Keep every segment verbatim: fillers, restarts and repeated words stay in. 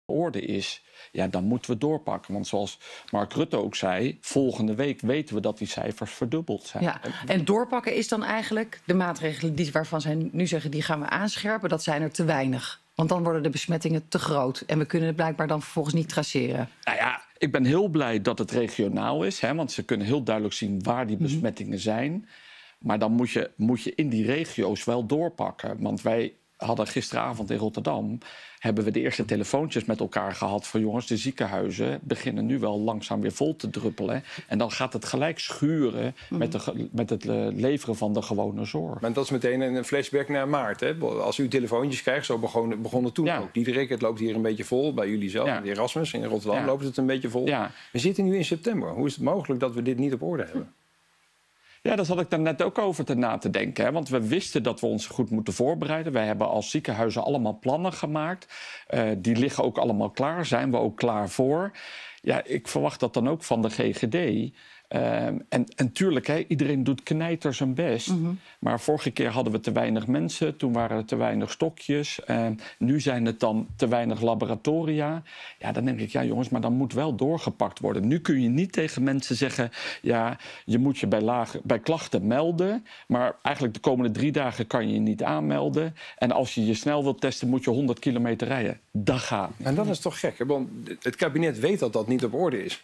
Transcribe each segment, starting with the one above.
orde is, ja, dan moeten we doorpakken. Want zoals Mark Rutte ook zei, volgende week weten we dat die cijfers verdubbeld zijn. Ja, en doorpakken is dan eigenlijk de maatregelen die, waarvan zij nu zeggen, die gaan we aanscherpen, dat zijn er te weinig. Want dan worden de besmettingen te groot. En we kunnen het blijkbaar dan vervolgens niet traceren. Nou ja, ik ben heel blij dat het regionaal is. Hè, want ze kunnen heel duidelijk zien waar die besmettingen zijn. Maar dan moet je, moet je in die regio's wel doorpakken. Want wij hadden gisteravond in Rotterdam, hebben we de eerste telefoontjes met elkaar gehad van jongens, de ziekenhuizen beginnen nu wel langzaam weer vol te druppelen. En dan gaat het gelijk schuren mm. met, de, met het leveren van de gewone zorg. Maar dat is meteen een flashback naar maart. Hè? Als u telefoontjes krijgt, zo begon, begon het toen ja. ook. Diederik, het loopt hier een beetje vol. Bij jullie zelf, ja. de Erasmus in Rotterdam ja. loopt het een beetje vol. Ja. We zitten nu in september. Hoe is het mogelijk dat we dit niet op orde hebben? Ja, daar zat ik daar net ook over te na te denken. Hè? Want we wisten dat we ons goed moeten voorbereiden. Wij hebben als ziekenhuizen allemaal plannen gemaakt. Uh, die liggen ook allemaal klaar. Zijn we ook klaar voor? Ja, ik verwacht dat dan ook van de G G D. Uh, en, en tuurlijk, hè, iedereen doet knijter zijn best. Mm-hmm. Maar vorige keer hadden we te weinig mensen. Toen waren er te weinig stokjes. Uh, nu zijn het dan te weinig laboratoria. Ja, dan denk ik, ja jongens, maar dan moet wel doorgepakt worden. Nu kun je niet tegen mensen zeggen, ja, je moet je bij, lage, bij klachten melden. Maar eigenlijk de komende drie dagen kan je je niet aanmelden. En als je je snel wilt testen, moet je honderd kilometer rijden. Dat gaat niet. En dat is toch gek, hè? Want het kabinet weet dat dat niet op orde is.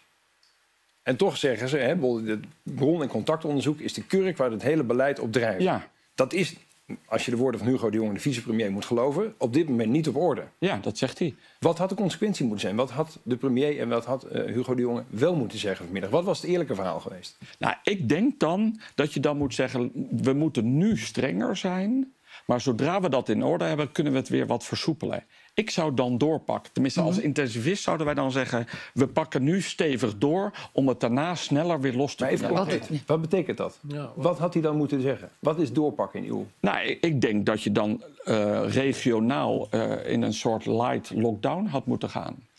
En toch zeggen ze, hè, het bron- en contactonderzoek is de kurk waar het hele beleid op drijft. Ja. Dat is, als je de woorden van Hugo de Jonge, de vicepremier, moet geloven, op dit moment niet op orde. Ja, dat zegt hij. Wat had de consequentie moeten zijn? Wat had de premier en wat had uh, Hugo de Jonge wel moeten zeggen vanmiddag? Wat was het eerlijke verhaal geweest? Nou, ik denk dan dat je dan moet zeggen, we moeten nu strenger zijn. Maar zodra we dat in orde hebben, kunnen we het weer wat versoepelen. Ik zou dan doorpakken. Tenminste, als intensivist zouden wij dan zeggen, we pakken nu stevig door om het daarna sneller weer los te maar even kunnen. Wat, wat betekent dat? Ja, wat... wat had hij dan moeten zeggen? Wat is doorpakken in uw? Nou, ik, ik denk dat je dan uh, regionaal uh, in een soort light lockdown had moeten gaan.